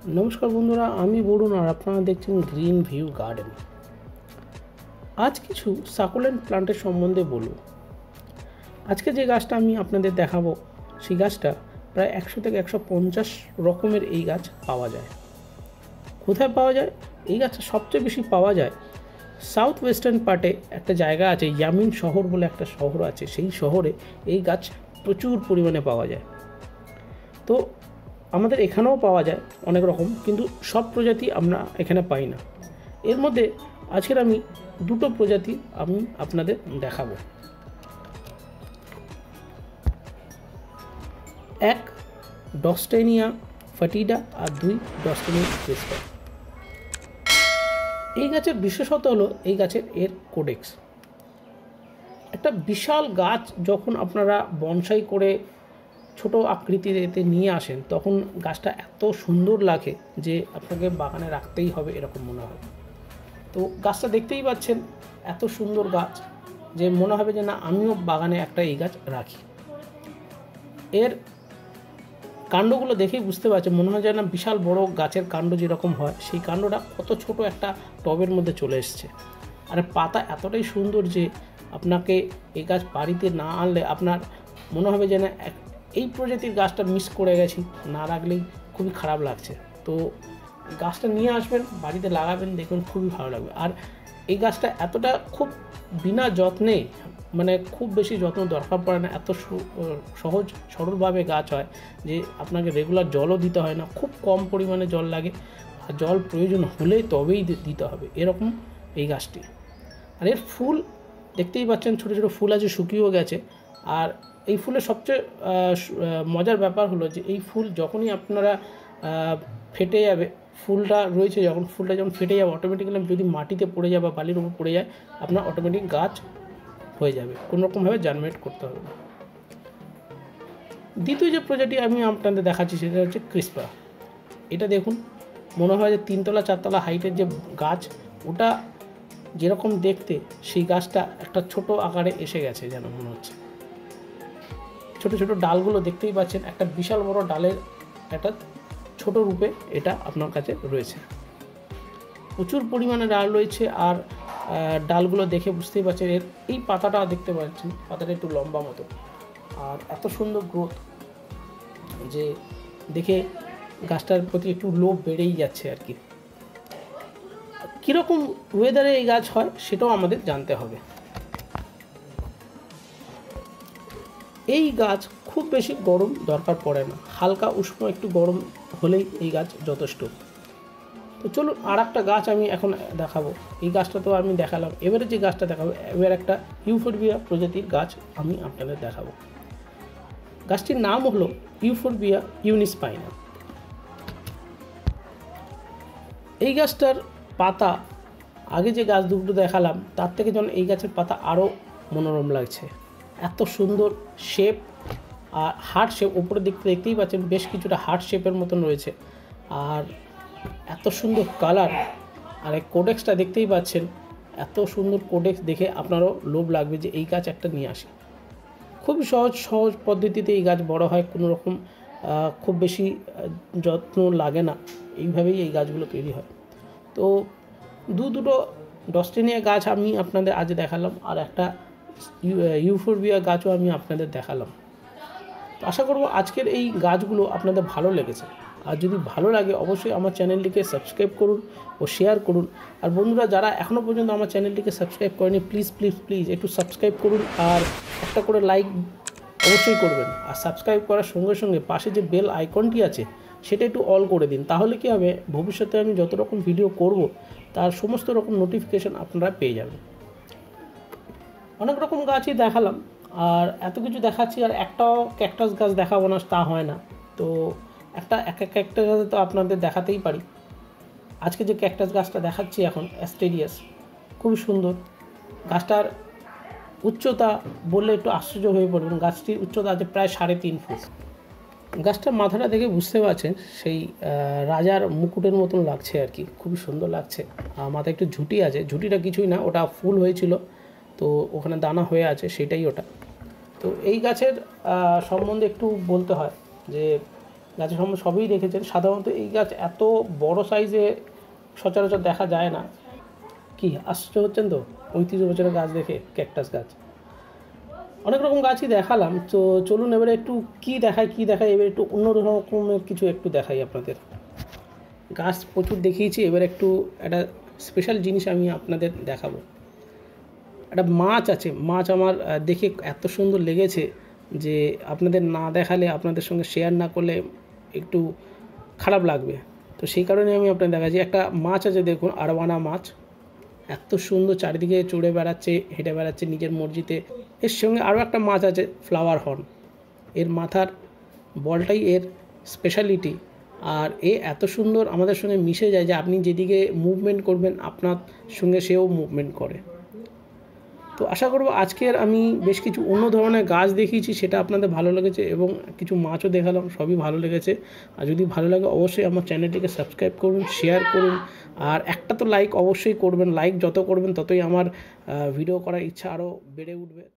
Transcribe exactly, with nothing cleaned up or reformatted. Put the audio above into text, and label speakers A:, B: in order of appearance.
A: नमस्कार बंधुरा आमी बरुण और आपनारा देखছেন ग्रीन ভিউ गार्डन। आज किछु साकुलेंट प्लांटेर सम्बन्धे बोलबो। आजके जे गाछटा आमी आपनादेर देखाबो सेई गाछटा प्राय एकशो থেকে একশো পঞ্চাশ रकमेर এই गाछ पाওয়া যায়। কোথায় পাওয়া যায়? এই গাছটা সবচেয়ে বেশি পাওয়া যায় साउथ वेस्टार्न पार्टे एक জায়গা আছে ইয়ামিন শহর বলে একটা শহর আছে, সেই শহরে এই গাছ প্রচুর পরিমাণে পাওয়া যায়। তো আমাদের এখানেও পাওয়া যায় অনেক রকম, কিন্তু সব প্রজাতি আমরা এখানে পাই না। এর মধ্যে আজকের আমি দুটো প্রজাতি আমি আপনাদের দেখাবো। এক ডস্টেনিয়া ফাটিডা আর দুই ডস্টেনিয়া ক্রিস্পা। এই গাছের বিশেষত্ব হলো এই গাছের এর কোডেক্স। একটা বিশাল গাছ যখন আপনারা বনসাই করে ছোটো আকৃতিতে নিয়ে আসেন তখন গাছটা এত সুন্দর লাগে যে আপনাকে বাগানে রাখতেই হবে এরকম মনে হয়। তো গাছটা দেখতেই পাচ্ছেন এত সুন্দর গাছ যে মনে হবে যে না আমিও বাগানে একটা এই গাছ রাখি। এর কাণ্ডগুলো দেখেই বুঝতে পারছেন, মনে হয় যেন বিশাল বড় গাছের কাণ্ড যেরকম হয় সেই কাণ্ডটা কত ছোট একটা টবের মধ্যে চলে এসছে। আর পাতা এতটাই সুন্দর যে আপনাকে এই গাছ বাড়িতে না আনলে আপনার মনে হবে যে না এই প্রজাতির গাছটা মিস করে গেছি, না রাখলেই খুবই খারাপ লাগছে। তো গাছটা নিয়ে আসবেন, বাড়িতে লাগাবেন, দেখবেন খুবই ভালো লাগবে। আর এই গাছটা এতটা খুব বিনা যত্নে, মানে খুব বেশি যত্ন দরকার পড়ে না, এত সহজ সরলভাবে গাছ হয় যে আপনাকে রেগুলার জলও দিতে হয় না, খুব কম পরিমাণে জল লাগে, আর জল প্রয়োজন হলেই তবেই দিতে হবে এরকম এই গাছটি। আর এর ফুল দেখতেই পাচ্ছেন ছোটো ছোটো ফুল আছে, শুকিয়েও গেছে। আর এই ফুলের সবচেয়ে মজার ব্যাপার হলো যে এই ফুল যখনই আপনারা ফেটে যাবে, ফুলটা রয়েছে যখন ফুলটা যখন ফেটে যাবে অটোমেটিক্যালি যদি মাটিতে পড়ে যায় বা বালির উপর পড়ে যায় আপনার অটোমেটিক গাছ হয়ে যাবে, কোনোরকমভাবে জার্মিনেট করতে হবে না। দ্বিতীয় যে প্রজাতি আমি আপনাদের দেখাচ্ছি সেটা হচ্ছে ক্রিস্পা। এটা দেখুন, মনে হয় যে তিনতলা চারতলা হাইটের যে গাছ ওটা যেরকম দেখতে সেই গাছটা একটা ছোট আকারে এসে গেছে যেন মনে হচ্ছে। ছোটো ছোটো ডালগুলো দেখতেই পাচ্ছেন, একটা বিশাল বড় ডালের একটা ছোট রূপে এটা আপনার কাছে রয়েছে। প্রচুর পরিমাণে ডাল রয়েছে আর ডালগুলো দেখে বুঝতেই পারছেন এর এই পাতাটা দেখতে পাচ্ছেন, পাতাটা একটু লম্বা মতো আর এত সুন্দর গ্রোথ যে দেখে গাছটার প্রতি একটু লোভ বেড়েই যাচ্ছে আর কি। কীরকম ওয়েদারে এই গাছ হয় সেটাও আমাদের জানতে হবে। এই গাছ খুব বেশি গরম দরকার পড়ে না, হালকা উষ্ণ একটু গরম হলেই এই গাছ যথেষ্ট। তো চলুন আর একটা গাছ আমি এখন দেখাবো। এই গাছটা তো আমি দেখালাম, এবারে যে গাছটা দেখাবো এবার একটা ইউফোরবিয়া প্রজাতির গাছ আমি আপনাদের দেখাবো। গাছটির নাম হলো ইউফোরবিয়া ইউনিস্পাইনা। এই গাছটার পাতা আগে যে গাছ দুটো দেখালাম তার থেকে যেন এই গাছের পাতা আরও মনোরম লাগছে। এত সুন্দর শেপ আর হার্ট শেপ, উপরে দেখতে দেখতেই পাচ্ছেন বেশ কিছুটা হার্ট শেপের মতন রয়েছে। আর এত সুন্দর কালার, আর এই কোডেক্সটা দেখতেই পাচ্ছেন, এত সুন্দর কোডেক্স দেখে আপনারও লোভ লাগবে যে এই গাছ একটা নিয়ে আসি। খুবই সহজ সহজ পদ্ধতিতে এই গাছ বড় হয়, কোনো রকম খুব বেশি যত্ন লাগে না, এইভাবেই এই গাছগুলো তৈরি হয়। তো দু দুটো ডস্টেনিয়া গাছ আমি আপনাদের আজ দেখালাম আর একটা ইউফোরবিয়া গাছও আমি আপনাদের দেখালাম। আশা করব আজকের এই গাছগুলো আপনাদের ভালো লেগেছে। আর যদি ভালো লাগে অবশ্যই আমার চ্যানেলটিকে সাবস্ক্রাইব করুন ও শেয়ার করুন। আর বন্ধুরা যারা এখনও পর্যন্ত আমার চ্যানেলটিকে সাবস্ক্রাইব করেনি প্লিজ প্লিজ প্লিজ একটু সাবস্ক্রাইব করুন আর একটা করে লাইক অবশ্যই করবেন। আর সাবস্ক্রাইব করার সঙ্গে সঙ্গে পাশে যে বেল আইকনটি আছে সেটা একটু অল করে দিন, তাহলে কি হবে ভবিষ্যতে আমি যত রকম ভিডিও করব তার সমস্ত রকম নোটিফিকেশান আপনারা পেয়ে যাবেন। অনেক রকম গাছই দেখালাম আর এত কিছু দেখাচ্ছি আর একটাও ক্যাকটাস গাছ দেখাবো না তা হয় না। তো একটা এক এক ক্যাকটাস গাছ তো আপনাদের দেখাতেই পারি। আজকে যে ক্যাকটাস গাছটা দেখাচ্ছি এখন অ্যাস্টেরিয়াস, খুবই সুন্দর। গাছটার উচ্চতা বললে একটু আশ্চর্য হয়ে পড়বেন, গাছটির উচ্চতা আছে প্রায় সাড়ে তিন ফুট। গাছটার মাথাটা দেখে বুঝতে পারছেন সেই রাজার মুকুটের মতন লাগছে আর কি, খুবই সুন্দর লাগছে। আর মাথায় একটু ঝুঁটি আছে, ঝুঁটিটা কিছুই না, ওটা ফুল হয়েছিল তো ওখানে দানা হয়ে আছে সেটাই ওটা। তো এই গাছের সম্বন্ধে একটু বলতে হয় যে গাছের সম্বন্ধে সবই দেখেছেন। সাধারণত এই গাছ এত বড় সাইজে সচরাচর দেখা যায় না। কি আশ্চর্য হচ্ছেন তো, পঁয়ত্রিশ বছরের গাছ দেখে, ক্যাকটাস গাছ। অনেক রকম গাছই দেখালাম, তো চলুন এবারে একটু কি দেখায় কি দেখায় এবার একটু অন্য রকমের কিছু একটু দেখাই আপনাদের। গাছ প্রচুর দেখিয়েছি, এবার একটু একটা স্পেশাল জিনিস আমি আপনাদের দেখাবো। একটা মাছ আছে, মাছ আমার দেখে এত সুন্দর লেগেছে যে আপনাদের না দেখালে, আপনাদের সঙ্গে শেয়ার না করলে একটু খারাপ লাগবে। তো সেই কারণে আমি আপনাদের দেখাচ্ছি। একটা মাছ আছে দেখুন, আরওয়ানা মাছ, এত সুন্দর চারিদিকে চড়ে বেড়াচ্ছে, হেঁটে বেড়াচ্ছে নিজের মর্জিতে। এর সঙ্গে আরও একটা মাছ আছে ফ্লাওয়ার হর্ন, এর মাথার বলটাই এর স্পেশালিটি। আর এ এত সুন্দর আমাদের সঙ্গে মিশে যায় যে আপনি যেদিকে মুভমেন্ট করবেন আপনার সঙ্গে সেও মুভমেন্ট করে। তো আশা করব আজকের আমি বেশ কিছু অন্য ধরনের গাছ দেখিয়েছি, সেটা আপনাদের ভালো লেগেছে, এবং কিছু মাছও দেখালাম, সবই ভালো লেগেছে। আর যদি ভালো লাগে অবশ্যই আমার চ্যানেলটিকে সাবস্ক্রাইব করুন, শেয়ার করুন, আর একটা তো লাইক অবশ্যই করবেন। লাইক যত করবেন ততই আমার ভিডিও করার ইচ্ছা আরও বেড়ে উঠবে।